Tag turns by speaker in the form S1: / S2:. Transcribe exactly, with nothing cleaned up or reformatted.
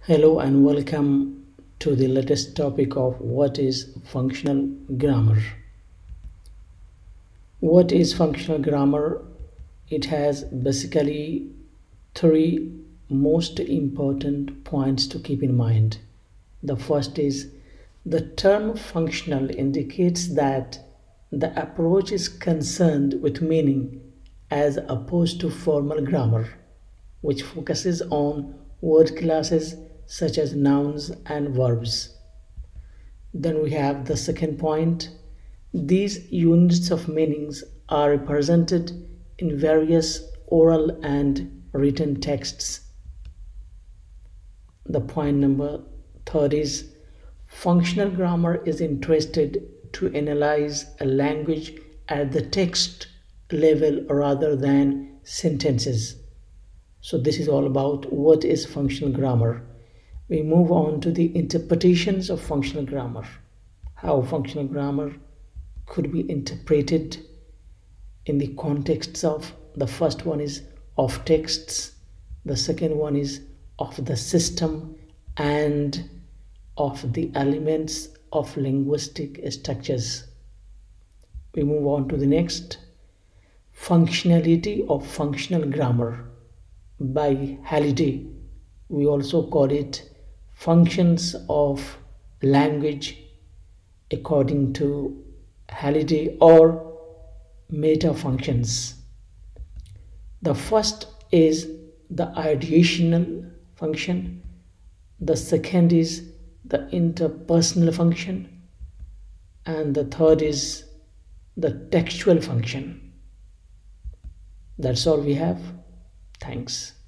S1: Hello and welcome to the latest topic of what is functional grammar. What is functional grammar? It has basically three most important points to keep in mind. The first is the term functional indicates that the approach is concerned with meaning as opposed to formal grammar, which focuses on word classes such as nouns and verbs. Then we have the second point. These units of meanings are represented in various oral and written texts. The point number third is functional grammar is interested to analyze a language at the text level rather than sentences. So this is all about what is functional grammar. We move on to the interpretations of functional grammar. How functional grammar could be interpreted in the contexts of, the first one is of texts, the second one is of the system and of the elements of linguistic structures. We move on to the next, functionality of functional grammar by Halliday. We also call it functions of language according to Halliday, or metafunctions. The first is the ideational function, the second is the interpersonal function, and the third is the textual function. That's all we have. Thanks.